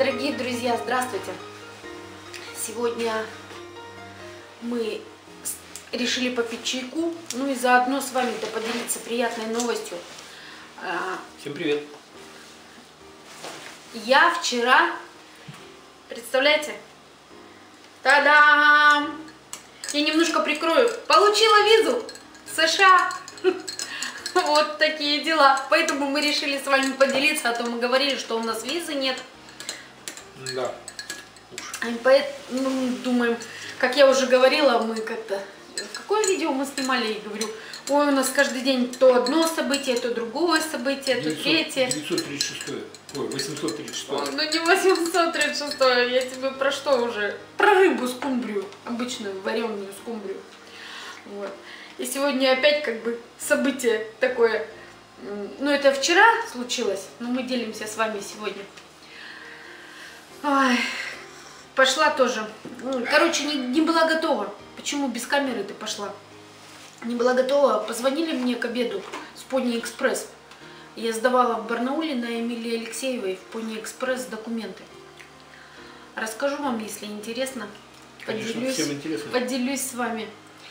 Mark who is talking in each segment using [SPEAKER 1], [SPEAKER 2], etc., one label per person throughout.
[SPEAKER 1] Дорогие друзья, здравствуйте! Сегодня мы решили попить чайку, ну и заодно с вами-то поделиться приятной новостью.
[SPEAKER 2] Всем привет!
[SPEAKER 1] Я вчера, представляете, та-дам! Я немножко прикрою, получила визу в США. Вот такие дела. Поэтому мы решили с вами поделиться, а то мы говорили, что у нас визы нет.
[SPEAKER 2] Да.
[SPEAKER 1] Поэтому думаем, как я уже говорила, мы как-то... Какое видео мы снимали, я говорю, ой, у нас каждый день то одно событие, то другое событие, то третье.
[SPEAKER 2] 936. Ой, 836.
[SPEAKER 1] Ну не 836, я тебе про что уже? Про рыбу скумбрию, обычную вареную скумбрию. Вот. И сегодня опять как бы событие такое, ну это вчера случилось, но мы делимся с вами сегодня. Ой, пошла тоже, короче, не была готова. Почему без камеры ты пошла? Не была готова, позвонили мне к обеду с Пони Экспресс. Я сдавала в Барнауле на Эмилии Алексеевой в Пони Экспресс документы. Расскажу вам, если интересно.
[SPEAKER 2] Конечно, всем интересно.
[SPEAKER 1] Поделюсь с вами.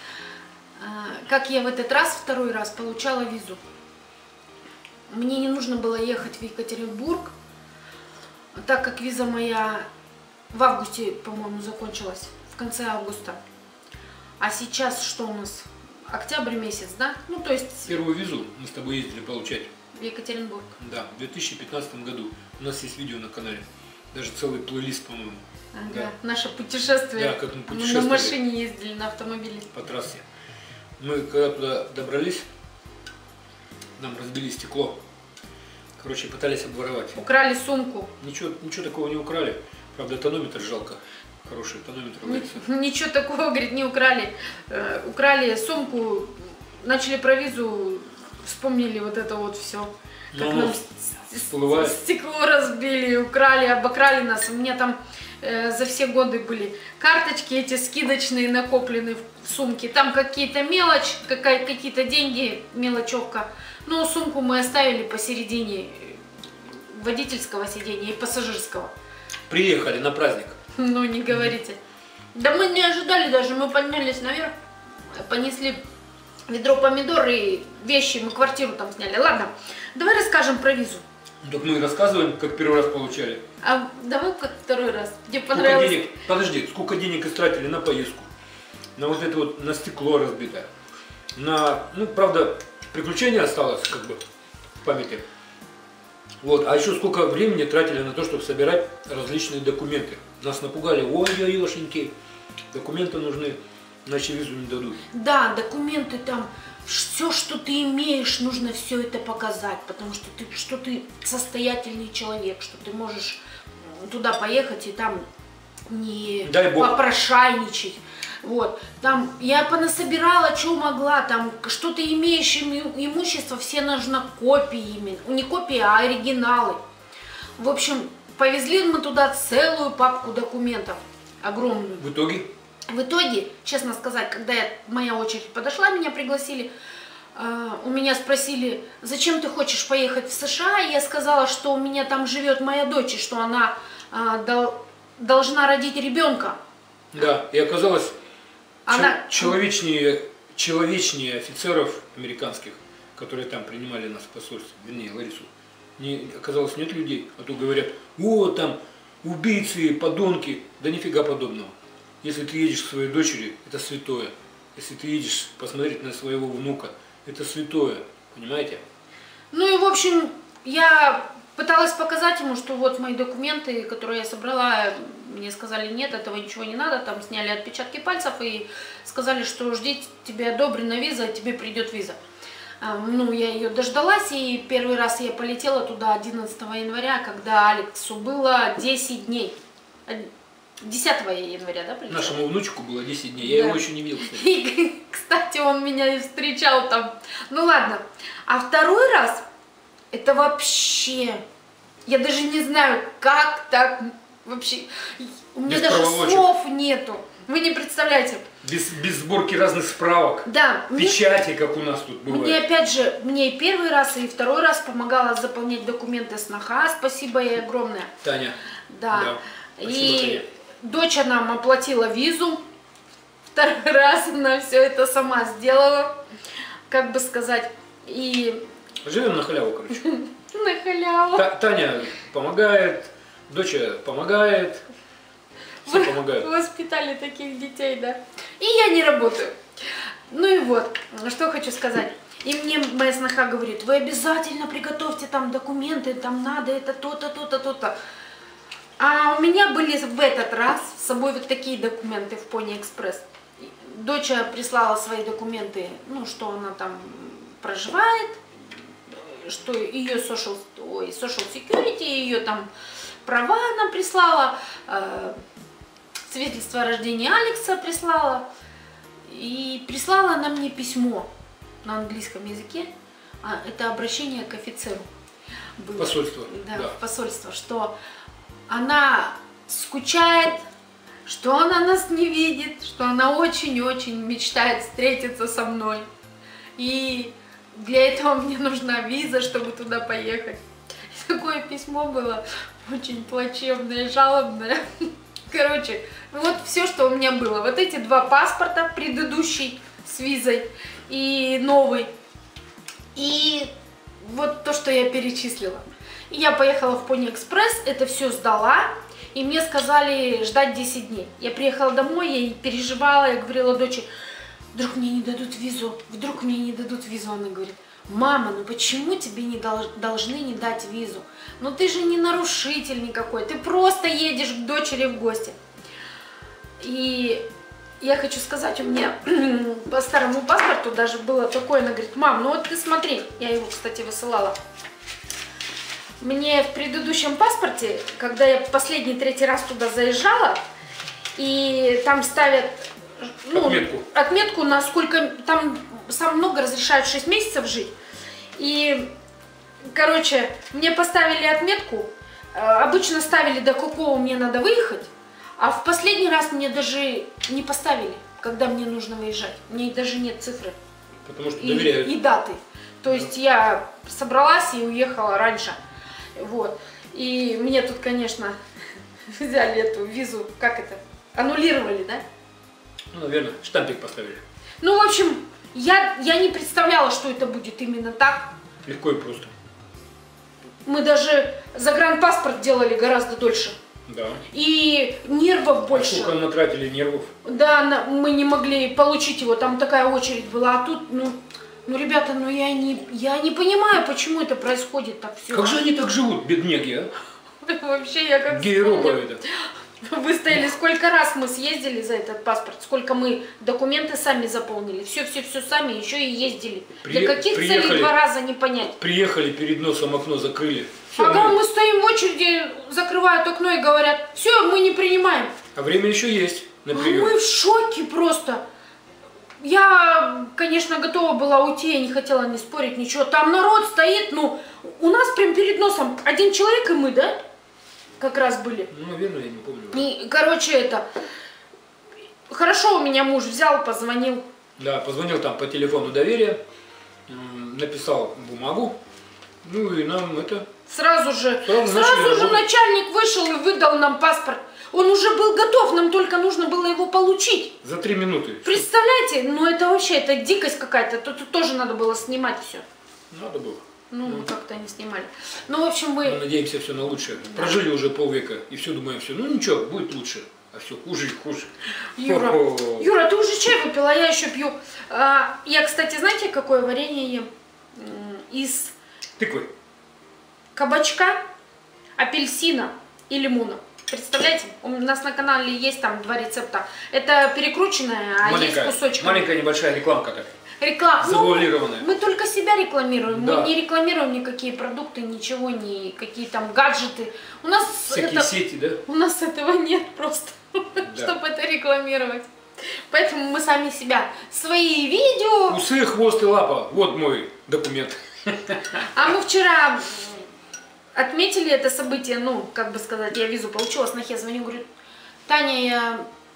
[SPEAKER 1] Как я в этот раз, второй раз, получала визу. Мне не нужно было ехать в Екатеринбург, так как виза моя в августе, по-моему, закончилась, в конце августа. А сейчас что у нас? Октябрь месяц, да? Ну, то есть...
[SPEAKER 2] Первую визу мы с тобой ездили получать.
[SPEAKER 1] В Екатеринбург.
[SPEAKER 2] Да, в 2015 году. У нас есть видео на канале. Даже целый плейлист, по-моему.
[SPEAKER 1] Ага,
[SPEAKER 2] да.
[SPEAKER 1] Наше путешествие.
[SPEAKER 2] Да, как мы путешествовали.
[SPEAKER 1] Мы на машине ездили, на автомобиле.
[SPEAKER 2] По трассе. Мы когда туда добрались, нам разбили стекло. Короче, пытались обворовать.
[SPEAKER 1] Украли сумку.
[SPEAKER 2] Ничего такого не украли. Правда, тонометр жалко. Хороший тонометр.
[SPEAKER 1] Ничего такого, говорит, не украли. Украли сумку, начали про визу, вспомнили вот это вот все. Как нам стекло разбили, украли, обокрали нас. У меня там за все годы были карточки эти скидочные накоплены в сумке. Там какие-то мелочь, какие-то деньги, мелочевка. Но сумку мы оставили посередине водительского сидения и пассажирского.
[SPEAKER 2] Приехали на праздник.
[SPEAKER 1] Ну, не говорите. Да мы не ожидали даже, мы поднялись наверх, понесли ведро помидор и вещи, мы квартиру там сняли. Ладно, давай расскажем про визу.
[SPEAKER 2] Так мы и рассказываем, как первый раз получали.
[SPEAKER 1] А давай как второй раз. Тебе понравилось?
[SPEAKER 2] Денег, подожди, сколько денег истратили на поездку? На вот это вот, на стекло разбитое. На, ну, правда, приключение осталось, как бы, в памяти. Вот, а еще сколько времени тратили на то, чтобы собирать различные документы. Нас напугали, ой-ой-ошеньки, документы нужны, иначе визу не дадут. Да,
[SPEAKER 1] документы там, все, что ты имеешь, нужно все это показать, потому что ты состоятельный человек, что ты можешь туда поехать и там не попрошайничать. Вот, там я понасобирала, что могла, там, что ты имеешь имущество, все нужно копии именно, не копии, а оригиналы. В общем, повезли мы туда целую папку документов, огромную.
[SPEAKER 2] В итоге?
[SPEAKER 1] В итоге, честно сказать, когда моя очередь подошла, меня пригласили, у меня спросили, зачем ты хочешь поехать в США, и я сказала, что у меня там живет моя дочь, и что она должна родить ребенка.
[SPEAKER 2] Да, и оказалось, человечнее офицеров американских, которые там принимали нас в посольстве, вернее, Ларису, оказалось, нет людей, а то говорят, о, там убийцы, подонки, да нифига подобного. Если ты едешь к своей дочери, это святое. Если ты едешь посмотреть на своего внука, это святое, понимаете?
[SPEAKER 1] Ну и в общем, я пыталась показать ему, что вот мои документы, которые я собрала, мне сказали, нет, этого ничего не надо, там сняли отпечатки пальцев и сказали, что жди, тебе одобрена виза, тебе придет виза. Ну, я ее дождалась, и первый раз я полетела туда 11 января, когда Алексу было 10 дней. 10 января, да, прилетела?
[SPEAKER 2] Нашему внучку было 10 дней, я его еще не видел.
[SPEAKER 1] И, кстати, он меня и встречал там. Ну ладно, а второй раз, это вообще, я даже не знаю, как так вообще, у меня даже слов нету. Вы не представляете.
[SPEAKER 2] Без сборки разных справок.
[SPEAKER 1] Да.
[SPEAKER 2] Печати, как у нас тут бывает.
[SPEAKER 1] Мне опять же, мне и первый раз, и второй раз помогала заполнять документы сноха. Спасибо ей огромное.
[SPEAKER 2] Таня.
[SPEAKER 1] Да.
[SPEAKER 2] Спасибо,
[SPEAKER 1] и
[SPEAKER 2] Таня.
[SPEAKER 1] дочь нам оплатила визу. Второй раз она все это сама сделала. Как бы сказать. И...
[SPEAKER 2] Живем на халяву, короче.
[SPEAKER 1] На халяву.
[SPEAKER 2] Таня помогает, доча помогает. Все помогают.
[SPEAKER 1] Вы воспитали таких детей, да? И я не работаю. Ну и вот, что хочу сказать. И мне моя сноха говорит, вы обязательно приготовьте там документы, там надо это то-то, то-то, то-то. А у меня были в этот раз с собой вот такие документы в Pony Express. Доча прислала свои документы, ну, что она там проживает, что ее social security, ее там права она прислала, свидетельство о рождении Алекса прислала. И прислала она мне письмо на английском языке. Это обращение к офицеру. Было.
[SPEAKER 2] Посольство.
[SPEAKER 1] Да, посольство, что она скучает, что она нас не видит, что она очень-очень мечтает встретиться со мной. И для этого мне нужна виза, чтобы туда поехать. И такое письмо было очень плачевное, жалобное. Короче, вот все, что у меня было. Вот эти два паспорта, предыдущий с визой и новый. И вот то, что я перечислила. И я поехала в Pony Express, это все сдала. И мне сказали ждать 10 дней. Я приехала домой, я переживала, я говорила дочери, вдруг мне не дадут визу, вдруг мне не дадут визу. Она говорит, мама, ну почему тебе не должны не дать визу? Ну ты же не нарушитель никакой, ты просто едешь к дочери в гости. И я хочу сказать, у меня по старому паспорту даже было такое, она говорит, мам, ну вот ты смотри, я его, кстати, высылала. Мне в предыдущем паспорте, когда я третий раз туда заезжала, и там ставят отметку на сколько, там самое много разрешают 6 месяцев жить. И, короче, мне поставили отметку, обычно ставили, до какого мне надо выехать, а в последний раз мне даже не поставили, когда мне нужно выезжать. Мне даже нет цифры.
[SPEAKER 2] Потому что доверяют.
[SPEAKER 1] И даты. То есть я собралась и уехала раньше. Вот. И мне тут, конечно, взяли эту визу, как это, аннулировали, да?
[SPEAKER 2] Ну, наверное, штампик поставили.
[SPEAKER 1] Ну, в общем, я не представляла, что это будет именно так.
[SPEAKER 2] Легко и просто.
[SPEAKER 1] Мы даже загранпаспорт делали гораздо дольше.
[SPEAKER 2] Да.
[SPEAKER 1] И нервов больше.
[SPEAKER 2] Сколько натратили нервов?
[SPEAKER 1] Да, мы не могли получить его, там такая очередь была, а тут, ну ребята, я не понимаю, почему это происходит так все.
[SPEAKER 2] Как же они так живут, бедняги, а?
[SPEAKER 1] Вообще, я как
[SPEAKER 2] Гейропа это.
[SPEAKER 1] Выстояли, сколько раз мы съездили за этот паспорт, сколько мы документы сами заполнили, все сами, еще и ездили. Для каких целей 2 раза не понять.
[SPEAKER 2] Приехали, перед носом окно закрыли.
[SPEAKER 1] Ага, мы стоим в очереди, закрывают окно и говорят, все, мы не принимаем.
[SPEAKER 2] А время еще есть на прием.
[SPEAKER 1] Мы в шоке просто. Я, конечно, готова была уйти, я не хотела ни спорить, ничего. Там народ стоит, у нас прям перед носом 1 человек и мы, да? Как раз были.
[SPEAKER 2] Ну, наверное, я не помню.
[SPEAKER 1] И, короче, хорошо у меня муж взял, позвонил.
[SPEAKER 2] Да, позвонил там по телефону доверия, написал бумагу, ну и нам это...
[SPEAKER 1] Сразу же начальник вышел и выдал нам паспорт. Он уже был готов, нам только нужно было его получить.
[SPEAKER 2] За 3 минуты.
[SPEAKER 1] Представляете? Это дикость какая-то. Тут тоже надо было снимать все.
[SPEAKER 2] Надо было.
[SPEAKER 1] Как-то они снимали. В общем, мы
[SPEAKER 2] надеемся все на лучшее. Да. Прожили уже полвека и все думаем, все, ничего, будет лучше. А все хуже и хуже.
[SPEAKER 1] Юра, ты уже чай выпила, а я еще пью. Я, кстати, знаете, какое варенье ем? Из
[SPEAKER 2] тыквы.
[SPEAKER 1] Кабачка, апельсина и лимона. Представляете? У нас на канале есть там 2 рецепта. Это перекрученное, а есть кусочки.
[SPEAKER 2] Маленькая небольшая рекламка такая.
[SPEAKER 1] Реклама.
[SPEAKER 2] Завуалированная.
[SPEAKER 1] Мы только себя рекламируем.
[SPEAKER 2] Да.
[SPEAKER 1] Мы не рекламируем никакие продукты, ничего, никакие там гаджеты. У нас
[SPEAKER 2] всякие сети, да?
[SPEAKER 1] У нас этого нет просто, чтобы это рекламировать. Поэтому мы сами себя. Свои видео.
[SPEAKER 2] Усы, хвост и лапа. Вот мой документ.
[SPEAKER 1] А мы вчера отметили это событие, как бы сказать, я визу получила, снохе звоню, говорю, Таня, я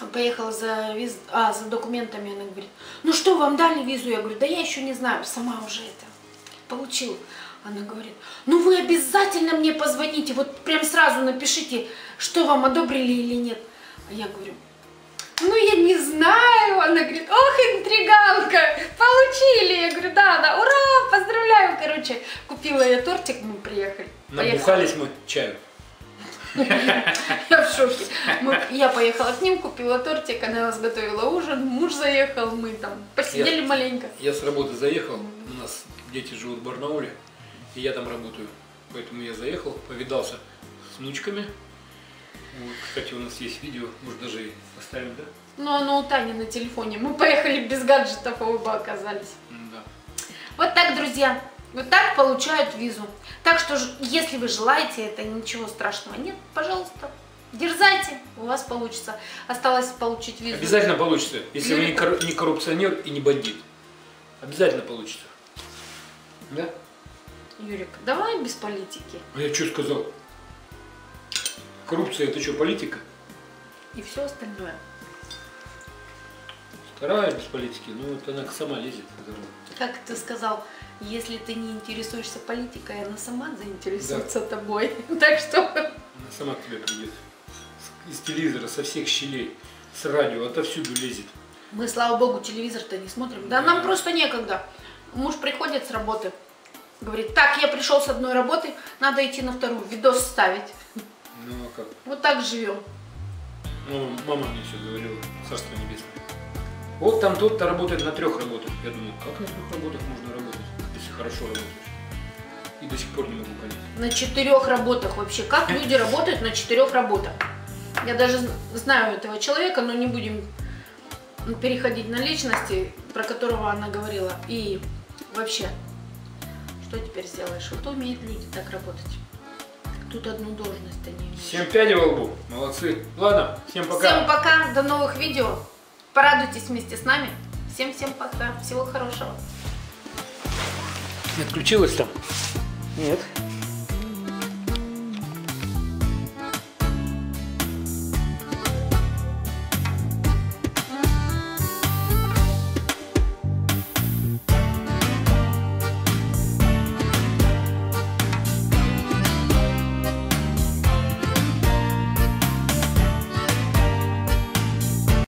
[SPEAKER 1] Поехала за документами, она говорит, ну что, вам дали визу? Я говорю, да я еще не знаю, сама уже это получила. Она говорит, ну вы обязательно мне позвоните, вот прям сразу напишите, что вам одобрили или нет. А я говорю, ну я не знаю. Она говорит, ох, интриганка, получили. Я говорю, да, ура, поздравляю. Короче, купила я тортик, мы приехали.
[SPEAKER 2] Набухались мы чаю.
[SPEAKER 1] Я в шоке. Я поехала к ним, купила тортик, она нас готовила ужин, муж заехал, мы там посидели маленько.
[SPEAKER 2] Я с работы заехал, у нас дети живут в Барнауле, и я там работаю. Поэтому я заехал, повидался с внучками. Вот, кстати, у нас есть видео, может даже и поставим, да?
[SPEAKER 1] Ну, оно у Тани на телефоне. Мы поехали без гаджетов, а оба оказались.
[SPEAKER 2] Да.
[SPEAKER 1] Вот так, друзья. Вот так получают визу. Так что, если вы желаете, это ничего страшного нет, пожалуйста, дерзайте, у вас получится. Осталось получить визу.
[SPEAKER 2] Обязательно получится, если вы не коррупционер и не бандит. Обязательно получится. Да?
[SPEAKER 1] Юрик, давай без политики.
[SPEAKER 2] А я что сказал? Коррупция это что, политика?
[SPEAKER 1] И все остальное.
[SPEAKER 2] Вторая без политики, ну вот она сама лезет.
[SPEAKER 1] Как ты сказал, если ты не интересуешься политикой, она сама заинтересуется тобой. Так что...
[SPEAKER 2] Она сама к тебе придет. Из телевизора, со всех щелей, с радио, отовсюду лезет.
[SPEAKER 1] Мы, слава богу, телевизор-то не смотрим. Да нам просто некогда. Муж приходит с работы, говорит, так, я пришел с одной работы, надо идти на вторую, видос ставить.
[SPEAKER 2] Ну а как?
[SPEAKER 1] Вот так живем.
[SPEAKER 2] Ну, мама мне все говорила, царство небесное. Вот там тот-то работает на 3 работах. Я думаю, как на 3 работах можно работать, если хорошо работаешь? И до сих пор не могу понять.
[SPEAKER 1] На 4 работах вообще. Как люди работают на 4 работах? Я даже знаю этого человека, но не будем переходить на личности, про которого она говорила. И вообще, что теперь сделаешь? Вот умеют люди так работать. Тут одну должность они имеют.
[SPEAKER 2] 7 пядей во лбу. Молодцы. Ладно, всем пока.
[SPEAKER 1] Всем пока, до новых видео. Порадуйтесь вместе с нами. Всем пока. Всего хорошего.
[SPEAKER 2] Не отключилась там? Нет.